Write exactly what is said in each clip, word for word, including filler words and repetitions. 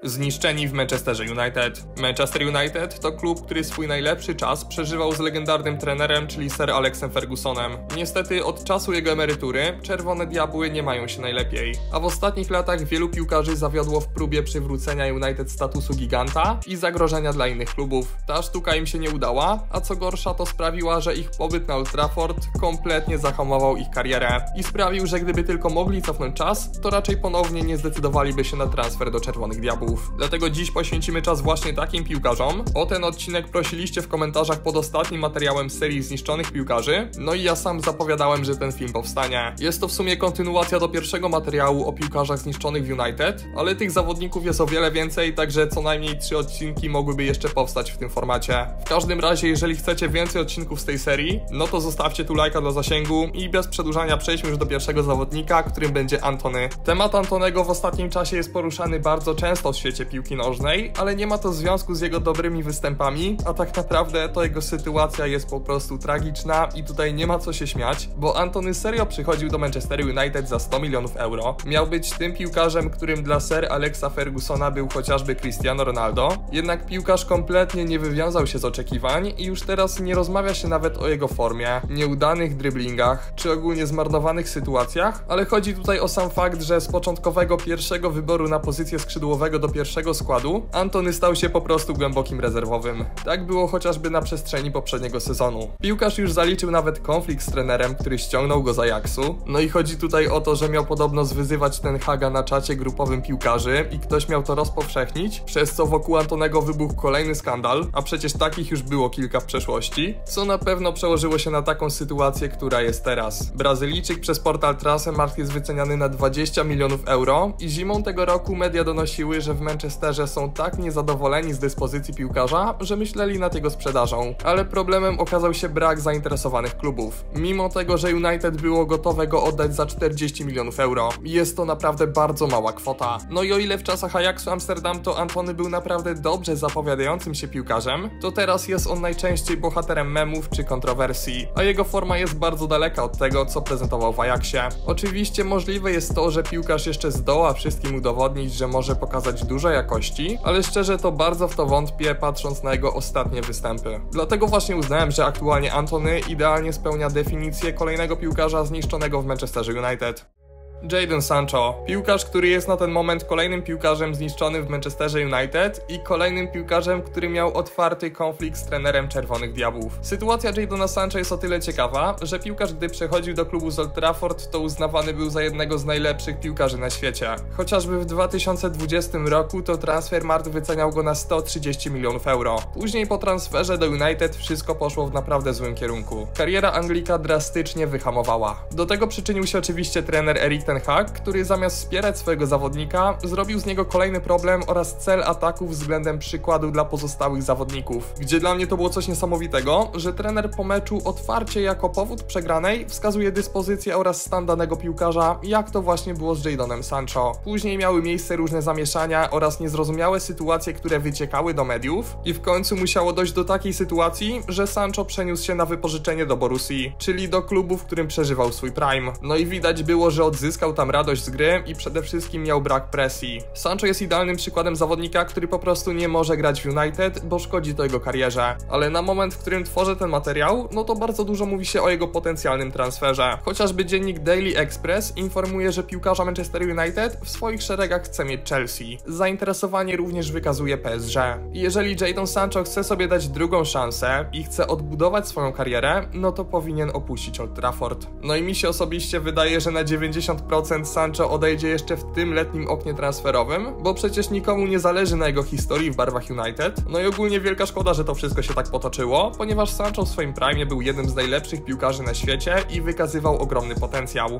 Zniszczeni w Manchesterze United. Manchester United to klub, który swój najlepszy czas przeżywał z legendarnym trenerem, czyli Sir Alexem Fergusonem. Niestety od czasu jego emerytury Czerwone Diabły nie mają się najlepiej, a w ostatnich latach wielu piłkarzy zawiodło w próbie przywrócenia United statusu giganta i zagrożenia dla innych klubów. Ta sztuka im się nie udała, a co gorsza to sprawiła, że ich pobyt na Old Trafford kompletnie zahamował ich karierę i sprawił, że gdyby tylko mogli cofnąć czas, to raczej ponownie nie zdecydowaliby się na transfer do Czerwonych Diabłów. Dlatego dziś poświęcimy czas właśnie takim piłkarzom. O ten odcinek prosiliście w komentarzach pod ostatnim materiałem z serii Zniszczonych Piłkarzy, no i ja sam zapowiadałem, że ten film powstanie. Jest to w sumie kontynuacja do pierwszego materiału o piłkarzach zniszczonych w United, ale tych zawodników jest o wiele więcej, także co najmniej trzy odcinki mogłyby jeszcze powstać w tym formacie. W każdym razie, jeżeli chcecie więcej odcinków z tej serii, no to zostawcie tu lajka dla zasięgu i bez przedłużania przejdźmy już do pierwszego zawodnika, którym będzie Antony. Temat Antonego w ostatnim czasie jest poruszany bardzo często w świecie piłki nożnej, ale nie ma to związku z jego dobrymi występami, a tak naprawdę to jego sytuacja jest po prostu tragiczna i tutaj nie ma co się śmiać, bo Antony serio przychodził do Manchester United za sto milionów euro. Miał być tym piłkarzem, którym dla Sir Alexa Fergusona był chociażby Cristiano Ronaldo, jednak piłkarz kompletnie nie wywiązał się z oczekiwań i już teraz nie rozmawia się nawet o jego formie, nieudanych driblingach, czy ogólnie zmarnowanych sytuacjach, ale chodzi tutaj o sam fakt, że z początkowego pierwszego wyboru na pozycję skrzydłowego do pierwszego składu Antony stał się po prostu głębokim rezerwowym. Tak było chociażby na przestrzeni poprzedniego sezonu. Piłkarz już zaliczył nawet konflikt z trenerem, który ściągnął go z Ajaxu. No i chodzi tutaj o to, że miał podobno zwyzywać Ten Haga na czacie grupowym piłkarzy i ktoś miał to rozpowszechnić, przez co wokół Antonego wybuchł kolejny skandal, a przecież takich już było kilka w przeszłości, co na pewno przełożyło się na taką sytuację, która jest teraz. Brazylijczyk przez portal Transfermarkt jest wyceniany na dwadzieścia milionów euro i zimą tego roku media donosiły, że w Manchesterze są tak niezadowoleni z dyspozycji piłkarza, że myśleli nad jego sprzedażą, ale problemem okazał się brak zainteresowanych klubów. Mimo tego, że United było gotowe go oddać za czterdzieści milionów euro. Jest to naprawdę bardzo mała kwota. No i o ile w czasach Ajaxu Amsterdam to Antony był naprawdę dobrze zapowiadającym się piłkarzem, to teraz jest on najczęściej bohaterem memów czy kontrowersji, a jego forma jest bardzo daleka od tego, co prezentował w Ajaxie. Oczywiście możliwe jest to, że piłkarz jeszcze zdoła wszystkim udowodnić, że może pokazać dużo jakości, ale szczerze to bardzo w to wątpię, patrząc na jego ostatnie występy. Dlatego właśnie uznałem, że aktualnie Antony idealnie spełnia definicję kolejnego piłkarza zniszczonego w Manchesterze United. Jadon Sancho, piłkarz, który jest na ten moment kolejnym piłkarzem zniszczonym w Manchesterze United i kolejnym piłkarzem, który miał otwarty konflikt z trenerem Czerwonych Diabłów. Sytuacja Jadona Sancho jest o tyle ciekawa, że piłkarz, gdy przechodził do klubu z Old Trafford, to uznawany był za jednego z najlepszych piłkarzy na świecie. Chociażby w dwa tysiące dwudziestym roku to Transfermarkt wyceniał go na sto trzydzieści milionów euro. Później po transferze do United wszystko poszło w naprawdę złym kierunku. Kariera Anglika drastycznie wyhamowała. Do tego przyczynił się oczywiście trener Erik Ten Hag, który zamiast wspierać swojego zawodnika, zrobił z niego kolejny problem oraz cel ataków względem przykładu dla pozostałych zawodników. Gdzie dla mnie to było coś niesamowitego, że trener po meczu otwarcie jako powód przegranej wskazuje dyspozycję oraz stan danego piłkarza, jak to właśnie było z Jadonem Sancho. Później miały miejsce różne zamieszania oraz niezrozumiałe sytuacje, które wyciekały do mediów i w końcu musiało dojść do takiej sytuacji, że Sancho przeniósł się na wypożyczenie do Borussii, czyli do klubu, w którym przeżywał swój prime. No i widać było, że odzyskał tam radość z gry i przede wszystkim miał brak presji. Sancho jest idealnym przykładem zawodnika, który po prostu nie może grać w United, bo szkodzi to jego karierze. Ale na moment, w którym tworzę ten materiał, no to bardzo dużo mówi się o jego potencjalnym transferze. Chociażby dziennik Daily Express informuje, że piłkarza Manchester United w swoich szeregach chce mieć Chelsea. Zainteresowanie również wykazuje P S G. Jeżeli Jadon Sancho chce sobie dać drugą szansę i chce odbudować swoją karierę, no to powinien opuścić Old Trafford. No i mi się osobiście wydaje, że na dziewięćdziesiąt procent Sancho odejdzie jeszcze w tym letnim oknie transferowym, bo przecież nikomu nie zależy na jego historii w barwach United. No i ogólnie wielka szkoda, że to wszystko się tak potoczyło, ponieważ Sancho w swoim prime był jednym z najlepszych piłkarzy na świecie i wykazywał ogromny potencjał.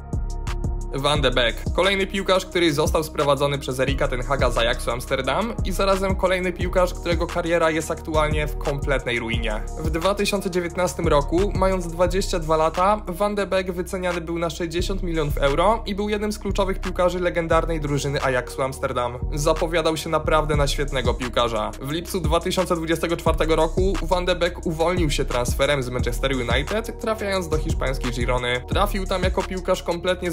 Van de Beek. Kolejny piłkarz, który został sprowadzony przez Erika Ten Haga z Ajaxu Amsterdam i zarazem kolejny piłkarz, którego kariera jest aktualnie w kompletnej ruinie. W dwa tysiące dziewiętnastym roku, mając dwadzieścia dwa lata, Van de Beek wyceniany był na sześćdziesiąt milionów euro i był jednym z kluczowych piłkarzy legendarnej drużyny Ajaxu Amsterdam. Zapowiadał się naprawdę na świetnego piłkarza. W lipcu dwa tysiące dwudziestego czwartego roku Van de Beek uwolnił się transferem z Manchester United, trafiając do hiszpańskiej Girony. Trafił tam jako piłkarz kompletnie zrujnowany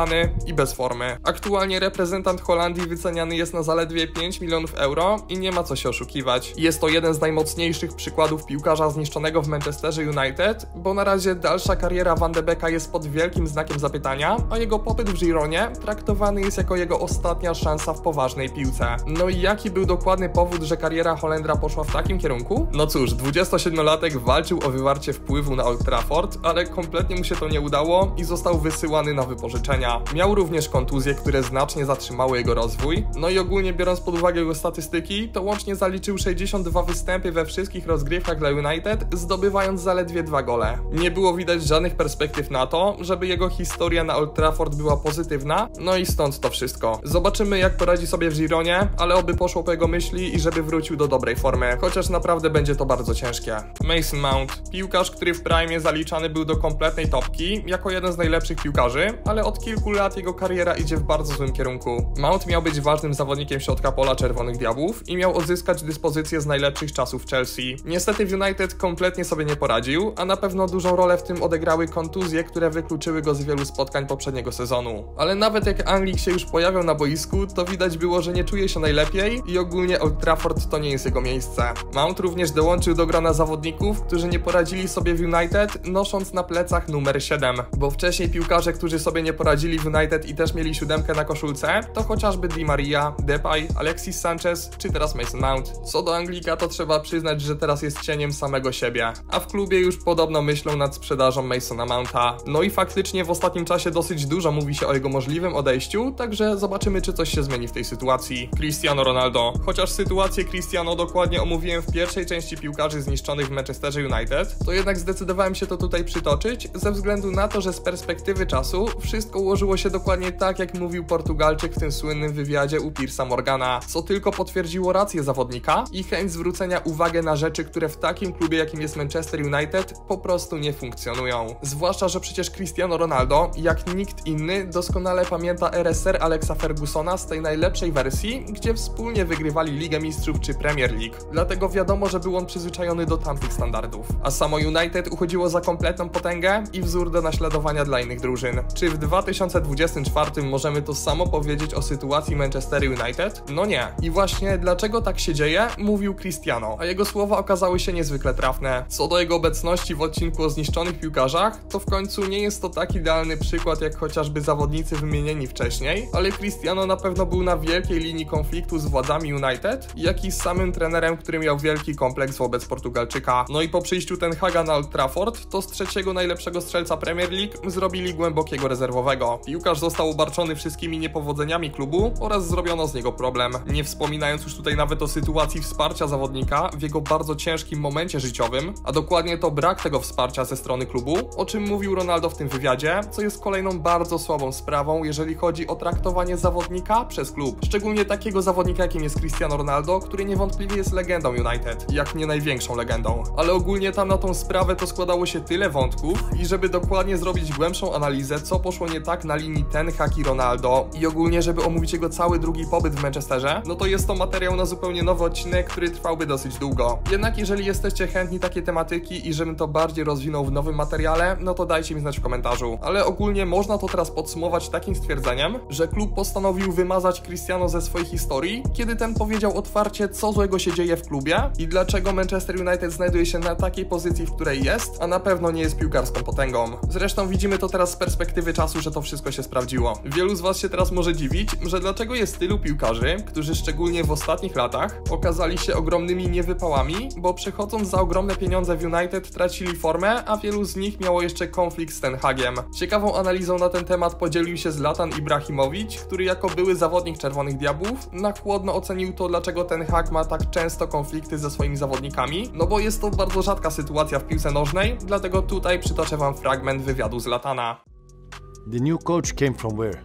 nieprzekonany i bez formy. Aktualnie reprezentant Holandii wyceniany jest na zaledwie pięć milionów euro i nie ma co się oszukiwać. Jest to jeden z najmocniejszych przykładów piłkarza zniszczonego w Manchesterze United, bo na razie dalsza kariera Van de Beeka jest pod wielkim znakiem zapytania, a jego pobyt w Gironie traktowany jest jako jego ostatnia szansa w poważnej piłce. No i jaki był dokładny powód, że kariera Holendra poszła w takim kierunku? No cóż, dwudziestosiedmiolatek walczył o wywarcie wpływu na Old Trafford, ale kompletnie mu się to nie udało i został wysyłany na wypożyczenia. Miał również kontuzje, które znacznie zatrzymały jego rozwój, no i ogólnie biorąc pod uwagę jego statystyki, to łącznie zaliczył sześćdziesiąt dwa występy we wszystkich rozgrywkach dla United, zdobywając zaledwie dwa gole. Nie było widać żadnych perspektyw na to, żeby jego historia na Old Trafford była pozytywna, no i stąd to wszystko. Zobaczymy, jak poradzi sobie w Gironie, ale oby poszło po jego myśli i żeby wrócił do dobrej formy, chociaż naprawdę będzie to bardzo ciężkie. Mason Mount, piłkarz, który w prime zaliczany był do kompletnej topki, jako jeden z najlepszych piłkarzy, ale od kilku lat jego kariera idzie w bardzo złym kierunku. Mount miał być ważnym zawodnikiem środka pola Czerwonych Diabłów i miał odzyskać dyspozycję z najlepszych czasów Chelsea. Niestety w United kompletnie sobie nie poradził, a na pewno dużą rolę w tym odegrały kontuzje, które wykluczyły go z wielu spotkań poprzedniego sezonu. Ale nawet jak Anglik się już pojawiał na boisku, to widać było, że nie czuje się najlepiej i ogólnie Old Trafford to nie jest jego miejsce. Mount również dołączył do grona zawodników, którzy nie poradzili sobie w United, nosząc na plecach numer siedem, bo wcześniej piłkarze, którzy sobie nie poradzili w United i też mieli siódemkę na koszulce, to chociażby Di Maria, Depay, Alexis Sanchez czy teraz Mason Mount. Co do Anglika, to trzeba przyznać, że teraz jest cieniem samego siebie, a w klubie już podobno myślą nad sprzedażą Masona Mounta. No i faktycznie w ostatnim czasie dosyć dużo mówi się o jego możliwym odejściu, także zobaczymy, czy coś się zmieni w tej sytuacji. Cristiano Ronaldo. Chociaż sytuację Cristiano dokładnie omówiłem w pierwszej części piłkarzy zniszczonych w Manchesterze United, to jednak zdecydowałem się to tutaj przytoczyć, ze względu na to, że z perspektywy czasu wszystko ułożyło się dokładnie tak, jak mówił Portugalczyk w tym słynnym wywiadzie u Piersa Morgana, co tylko potwierdziło rację zawodnika i chęć zwrócenia uwagi na rzeczy, które w takim klubie, jakim jest Manchester United, po prostu nie funkcjonują. Zwłaszcza, że przecież Cristiano Ronaldo, jak nikt inny, doskonale pamięta erę Sir Alexa Fergusona z tej najlepszej wersji, gdzie wspólnie wygrywali Ligę Mistrzów czy Premier League. Dlatego wiadomo, że był on przyzwyczajony do tamtych standardów. A samo United uchodziło za kompletną potęgę i wzór do naśladowania dla innych drużyn. Czy w dwa tysiące dwudziestym czwartym możemy to samo powiedzieć o sytuacji Manchester United? No nie. I właśnie dlaczego tak się dzieje, mówił Cristiano, a jego słowa okazały się niezwykle trafne. Co do jego obecności w odcinku o zniszczonych piłkarzach, to w końcu nie jest to tak idealny przykład jak chociażby zawodnicy wymienieni wcześniej, ale Cristiano na pewno był na wielkiej linii konfliktu z władzami United, jak i z samym trenerem, który miał wielki kompleks wobec Portugalczyka. No i po przyjściu Ten Haga na Old Trafford, to z trzeciego najlepszego strzelca Premier League zrobili głębokiego rezerwowego. Piłkarz został obarczony wszystkimi niepowodzeniami klubu oraz zrobiono z niego problem. Nie wspominając już tutaj nawet o sytuacji wsparcia zawodnika w jego bardzo ciężkim momencie życiowym, a dokładnie to brak tego wsparcia ze strony klubu, o czym mówił Ronaldo w tym wywiadzie, co jest kolejną bardzo słabą sprawą, jeżeli chodzi o traktowanie zawodnika przez klub. Szczególnie takiego zawodnika, jakim jest Cristiano Ronaldo, który niewątpliwie jest legendą United, jak nie największą legendą. Ale ogólnie tam na tą sprawę to składało się tyle wątków i żeby dokładnie zrobić głębszą analizę, co poszło nie tak na linii Ten Hag i Ronaldo i ogólnie, żeby omówić jego cały drugi pobyt w Manchesterze, no to jest to materiał na zupełnie nowy odcinek, który trwałby dosyć długo. Jednak jeżeli jesteście chętni takie tematyki i żebym to bardziej rozwinął w nowym materiale, no to dajcie mi znać w komentarzu. Ale ogólnie można to teraz podsumować takim stwierdzeniem, że klub postanowił wymazać Cristiano ze swojej historii, kiedy ten powiedział otwarcie, co złego się dzieje w klubie i dlaczego Manchester United znajduje się na takiej pozycji, w której jest, a na pewno nie jest piłkarską potęgą. Zresztą widzimy to teraz z perspektywy czasu, że to wszystko się sprawdziło. Wielu z was się teraz może dziwić, że dlaczego jest tylu piłkarzy, którzy szczególnie w ostatnich latach okazali się ogromnymi niewypałami, bo przechodząc za ogromne pieniądze w United tracili formę, a wielu z nich miało jeszcze konflikt z Ten Hagiem. Ciekawą analizą na ten temat podzielił się Zlatan Ibrahimowicz, który jako były zawodnik Czerwonych Diabłów na chłodno ocenił to, dlaczego Ten Hag ma tak często konflikty ze swoimi zawodnikami, no bo jest to bardzo rzadka sytuacja w piłce nożnej, dlatego tutaj przytoczę wam fragment wywiadu Zlatana. The new coach came from where?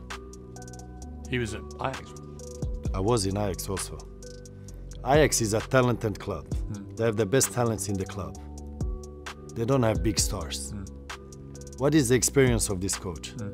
He was at Ajax. I was in Ajax also. Ajax is a talented club. Hmm. They have the best talents in the club. They don't have big stars. Hmm. What is the experience of this coach? Hmm.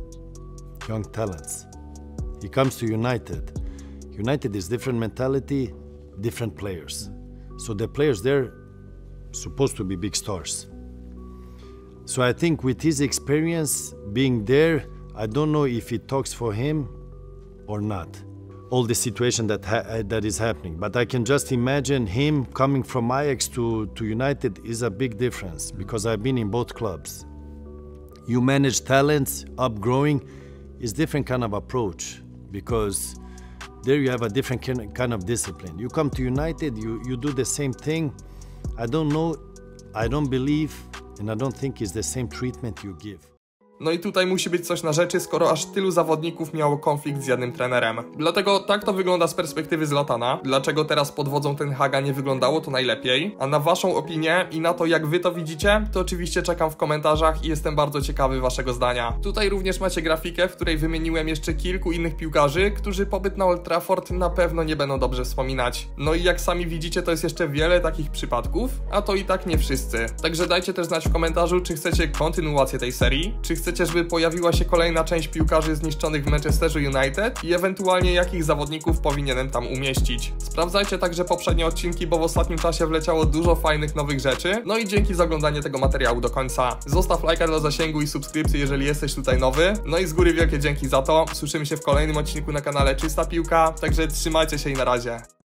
Young talents. He comes to United. United is different mentality, different players. Hmm. So the players there supposed to be big stars. So I think with his experience being there, I don't know if it talks for him or not. All the situation that ha that is happening, but I can just imagine him coming from Ajax to, to United is a big difference because I've been in both clubs. You manage talents, upgrowing is different kind of approach because there you have a different kind of discipline. You come to United, you, you do the same thing. I don't know, I don't believe, and I don't think it's the same treatment you give. No i tutaj musi być coś na rzeczy, skoro aż tylu zawodników miało konflikt z jednym trenerem. Dlatego tak to wygląda z perspektywy Zlatana. Dlaczego teraz pod wodzą Ten Haga nie wyglądało to najlepiej? A na waszą opinię i na to, jak wy to widzicie, to oczywiście czekam w komentarzach i jestem bardzo ciekawy waszego zdania. Tutaj również macie grafikę, w której wymieniłem jeszcze kilku innych piłkarzy, którzy pobyt na Old Trafford na pewno nie będą dobrze wspominać. No i jak sami widzicie, to jest jeszcze wiele takich przypadków, a to i tak nie wszyscy. Także dajcie też znać w komentarzu, czy chcecie kontynuację tej serii, czy chcecie Chcecie, żeby pojawiła się kolejna część piłkarzy zniszczonych w Manchesterze United i ewentualnie jakich zawodników powinienem tam umieścić. Sprawdzajcie także poprzednie odcinki, bo w ostatnim czasie wleciało dużo fajnych nowych rzeczy. No i dzięki za oglądanie tego materiału do końca. Zostaw lajka dla zasięgu i subskrypcję, jeżeli jesteś tutaj nowy. No i z góry wielkie dzięki za to. Słyszymy się w kolejnym odcinku na kanale Czysta Piłka, także trzymajcie się i na razie.